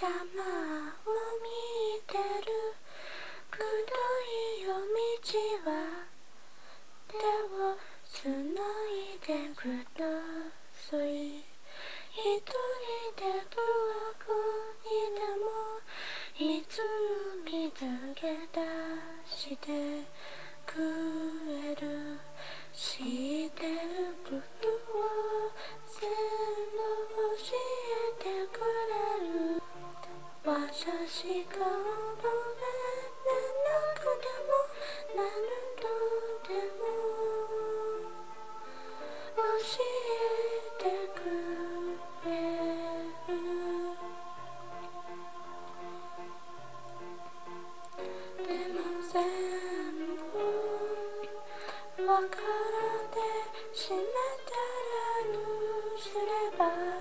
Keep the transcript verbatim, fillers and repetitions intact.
様を見てる。くどい夜道は手をつないでください。一人で遠くにでもいつ見つけ出してくれる。知ってることを全部教えてくれる。私が覚えなくても何度でも教えてくれる。でも全部わからでしめたらどうすれば